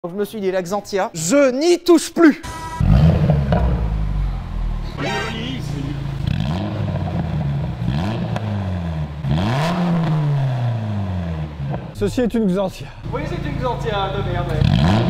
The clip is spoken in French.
Je me suis dit, la Xantia, je n'y touche plus. Ceci est une Xantia. Oui, c'est une Xantia de merde.